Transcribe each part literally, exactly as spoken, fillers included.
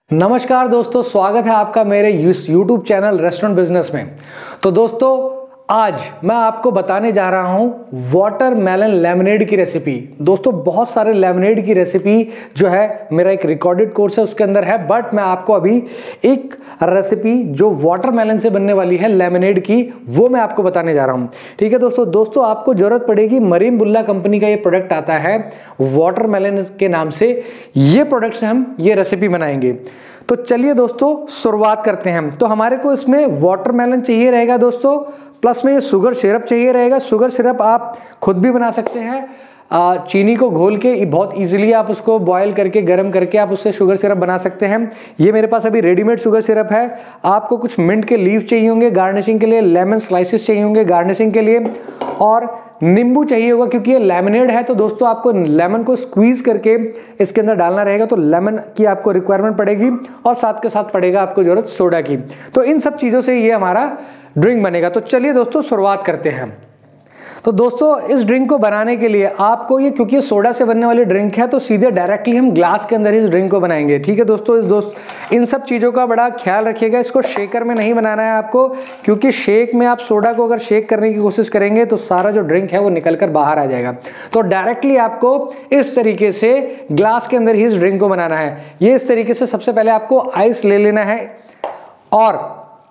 नमस्कार दोस्तों, स्वागत है आपका मेरे यूट्यूब चैनल रेस्टोरेंट बिजनेस में। तो दोस्तों, आज मैं आपको बताने जा रहा हूं वाटरमेलन लेमनेड की रेसिपी। दोस्तों, बहुत सारे लेमनेड की रेसिपी जो है मेरा एक रिकॉर्डेड कोर्स है उसके अंदर है, बट मैं आपको अभी एक रेसिपी जो वाटरमेलन से बनने वाली है लेमनेड की, वो मैं आपको बताने जा रहा हूं। ठीक है दोस्तों दोस्तों आपको जरूरत पड़ेगी, मरीन बुल्ला कंपनी का ये प्रोडक्ट आता है वाटरमेलन के नाम से। ये प्रोडक्ट से हम ये रेसिपी बनाएंगे। तो चलिए दोस्तों शुरुआत करते हैं। तो हमारे को इसमें वाटरमेलन चाहिए रहेगा दोस्तों, प्लस में ये शुगर सिरप चाहिए रहेगा। शुगर सिरप आप खुद भी बना सकते हैं, आ, चीनी को घोल के बहुत इजीली आप उसको बॉयल करके गर्म करके आप उससे शुगर सिरप बना सकते हैं। ये मेरे पास अभी रेडीमेड शुगर सिरप है। आपको कुछ मिंट के लीव चाहिए होंगे गार्निशिंग के लिए, लेमन स्लाइसेस चाहिए होंगे गार्निशिंग के लिए, और नींबू चाहिए होगा क्योंकि ये लेमनेड है। तो दोस्तों आपको लेमन को स्क्वीज करके इसके अंदर डालना रहेगा, तो लेमन की आपको रिक्वायरमेंट पड़ेगी और साथ के साथ पड़ेगा आपको जरूरत सोडा की। तो इन सब चीज़ों से ये हमारा ड्रिंक बनेगा। तो चलिए दोस्तों शुरुआत करते हैं। तो दोस्तों इस ड्रिंक को बनाने के लिए आपको ये, क्योंकि सोडा से बनने वाली ड्रिंक है, तो सीधे डायरेक्टली हम ग्लास के अंदर इस ड्रिंक को बनाएंगे। ठीक है दोस्तों, इस दोस्त इन सब चीज़ों का बड़ा ख्याल रखिएगा। इसको शेकर में नहीं बनाना है आपको, क्योंकि शेक में आप सोडा को अगर शेक करने की कोशिश करेंगे तो सारा जो ड्रिंक है वो निकल कर बाहर आ जाएगा। तो डायरेक्टली आपको इस तरीके से ग्लास के अंदर ही इस ड्रिंक को बनाना है। ये इस तरीके से सबसे पहले आपको आइस ले लेना है और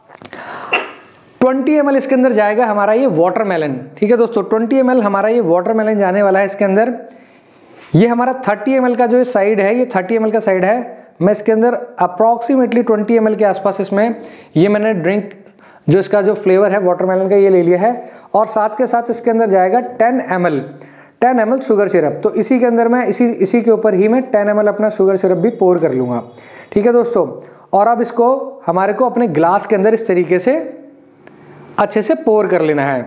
बीस एम एल इसके अंदर जाएगा हमारा ये वाटरमेलन। ठीक है दोस्तों, बीस एम एल हमारा ये वाटरमेलन जाने वाला है इसके अंदर। ये हमारा तीस एम एल का जो साइड है, ये तीस एम एल का साइड है। मैं इसके अंदर अप्रॉक्सीमेटली बीस एम एल के आसपास इसमें ये मैंने ड्रिंक जो इसका जो फ्लेवर है वाटरमेलन का ये ले लिया है। और साथ के साथ इसके अंदर जाएगा ten m l ten m l sugar syrup. तो इसी के अंदर मैं इसी इसी के ऊपर ही मैं टेन एम एल अपना शुगर सिरप भी पोर कर लूँगा। ठीक है दोस्तों, और अब इसको हमारे को अपने ग्लास के अंदर इस तरीके से अच्छे से पोर कर लेना है।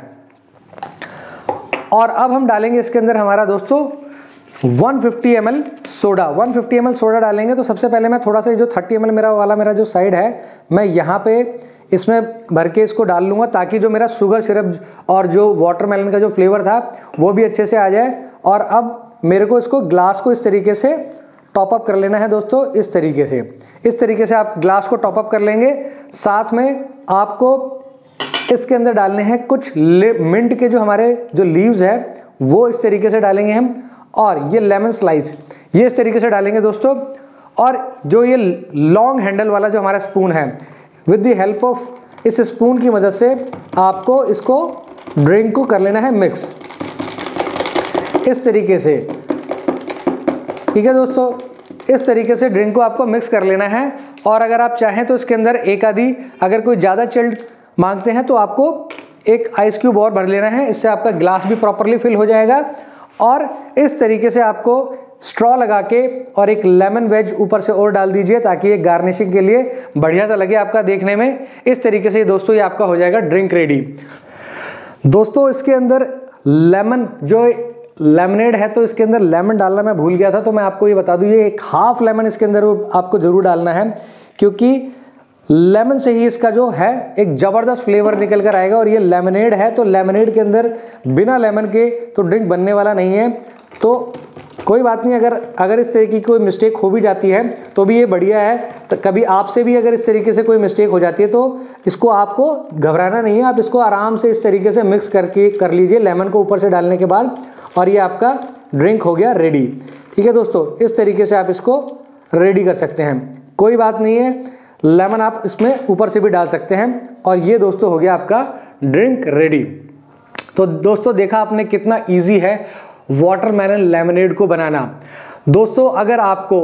और अब हम डालेंगे इसके अंदर हमारा दोस्तों एक सौ पचास एम एल सोडा। एक सौ पचास एम एल सोडा डालेंगे। तो सबसे पहले मैं थोड़ा सा जो तीस एम एल मेरा वाला मेरा जो साइड है, मैं यहाँ पे इसमें भर के इसको डाल लूँगा, ताकि जो मेरा शुगर सिरप और जो वाटरमेलन का जो फ्लेवर था वो भी अच्छे से आ जाए। और अब मेरे को इसको ग्लास को इस तरीके से टॉप अप कर लेना है दोस्तों। इस तरीके से इस तरीके से आप ग्लास को टॉप अप कर लेंगे। साथ में आपको इसके अंदर डालने हैं कुछ मिंट के जो हमारे जो लीव्स है वो इस तरीके से डालेंगे हम, और ये लेमन स्लाइस ये इस तरीके से डालेंगे दोस्तों। और जो ये लॉन्ग हैंडल वाला जो हमारा स्पून है, विद द हेल्प ऑफ इस स्पून की मदद से आपको इसको ड्रिंक को कर लेना है मिक्स इस तरीके से। ठीक है दोस्तों, इस तरीके से ड्रिंक को आपको मिक्स कर लेना है। और अगर आप चाहें तो इसके अंदर एक आधी, अगर कोई ज़्यादा चिल्ड मांगते हैं तो आपको एक आइस क्यूब और भर लेना है। इससे आपका ग्लास भी प्रॉपरली फिल हो जाएगा। और इस तरीके से आपको स्ट्रॉ लगा के और एक लेमन वेज ऊपर से और डाल दीजिए, ताकि ये गार्निशिंग के लिए बढ़िया सा लगे आपका देखने में। इस तरीके से दोस्तों ये आपका हो जाएगा ड्रिंक रेडी। दोस्तों इसके अंदर लेमन जो लेमनेड है, तो इसके अंदर लेमन डालना मैं भूल गया था, तो मैं आपको ये बता दूं, ये एक हाफ लेमन इसके अंदर आपको जरूर डालना है, क्योंकि लेमन से ही इसका जो है एक ज़बरदस्त फ्लेवर निकल कर आएगा। और ये लेमनेड है, तो लेमनेड के अंदर बिना लेमन के तो ड्रिंक बनने वाला नहीं है। तो कोई बात नहीं, अगर अगर इस तरीके की कोई मिस्टेक हो भी जाती है तो भी ये बढ़िया है। तो कभी आपसे भी अगर इस तरीके से कोई मिस्टेक हो जाती है तो इसको आपको घबराना नहीं है। आप इसको आराम से इस तरीके से मिक्स करके कर लीजिए लेमन को ऊपर से डालने के बाद, और ये आपका ड्रिंक हो गया रेडी। ठीक है दोस्तों, इस तरीके से आप इसको रेडी कर सकते हैं, कोई बात नहीं है। लेमन आप इसमें ऊपर से भी डाल सकते हैं। और ये दोस्तों हो गया आपका ड्रिंक रेडी। तो दोस्तों देखा आपने कितना इजी है वाटरमेलन लेमनेड को बनाना। दोस्तों अगर आपको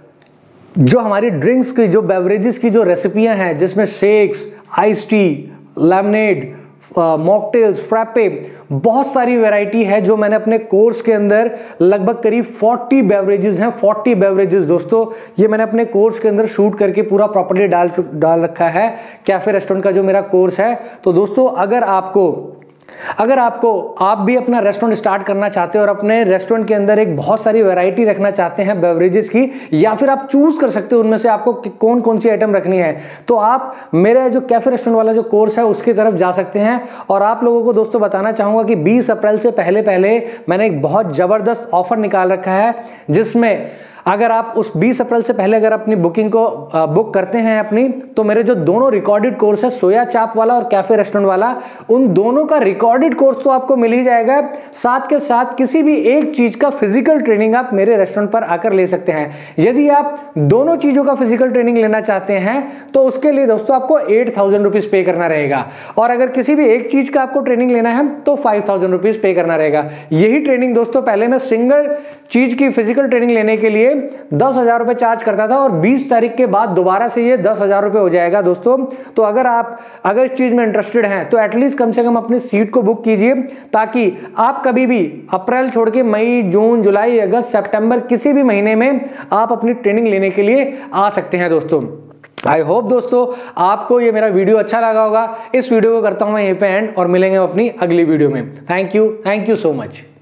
जो हमारी ड्रिंक्स की, जो बेवरेजेस की जो रेसिपियां हैं, जिसमें shakes, ice tea, lemonade, mocktails, frappe, बहुत सारी वैरायटी है जो मैंने अपने कोर्स के अंदर लगभग करीब चालीस बेवरेजेस हैं। चालीस बेवरेजेस दोस्तों ये मैंने अपने कोर्स के अंदर शूट करके पूरा प्रॉपर्ली डाल डाल रखा है, कैफे रेस्टोरेंट का जो मेरा कोर्स है। तो दोस्तों अगर आपको अगर आपको आप भी अपना रेस्टोरेंट स्टार्ट करना चाहते हो और अपने रेस्टोरेंट के अंदर एक बहुत सारी वैरायटी रखना चाहते हैं बेवरेजेस की, या फिर आप चूज कर सकते हो उनमें से आपको कौन कौन सी आइटम रखनी है, तो आप मेरे जो कैफे रेस्टोरेंट वाला जो कोर्स है उसकी तरफ जा सकते हैं। और आप लोगों को दोस्तों बताना चाहूंगा कि बीस अप्रैल से पहले पहले मैंने एक बहुत जबरदस्त ऑफर निकाल रखा है, जिसमें अगर आप उस बीस अप्रैल से पहले अगर अपनी बुकिंग को बुक करते हैं अपनी, तो मेरे जो दोनों रिकॉर्डेड कोर्स है, सोया चाप वाला और कैफे रेस्टोरेंट वाला, उन दोनों का रिकॉर्डेड कोर्स तो आपको मिल ही जाएगा। साथ के साथ किसी भी एक चीज का फिजिकल ट्रेनिंग आप मेरे रेस्टोरेंट पर आकर ले सकते हैं। यदि आप दोनों चीजों का फिजिकल ट्रेनिंग लेना चाहते हैं तो उसके लिए दोस्तों आपको एट थाउजेंड रुपीज पे करना रहेगा, और अगर किसी भी एक चीज का आपको ट्रेनिंग लेना है तो फाइव थाउजेंड रुपीज पे करना रहेगा। यही ट्रेनिंग दोस्तों पहले मैं सिंगल चीज की फिजिकल ट्रेनिंग लेने के लिए दस हजार रुपए चार्ज करता था, और बीस तारीख के बाद दोबारा से ये दस हजार रुपए हो जाएगा दोस्तों। तो अगर आप अगर इस चीज में इंटरेस्टेड हैं तो एटलीस्ट कम से कम अपनी सीट को बुक कीजिए, ताकि आप कभी भी अप्रैल छोड़ के मई, जून, जुलाई, अगस्त, सितंबर किसी भी महीने में आप अपनी ट्रेनिंग लेने के लिए आ सकते हैं दोस्तों। आई होप दोस्तों आपको ये मेरा वीडियो अच्छा लगा होगा। इस वीडियो को करता हूं मैं यहीं पे एंड, और मिलेंगे अपनी अगली वीडियो में। Thank you, thank you so much.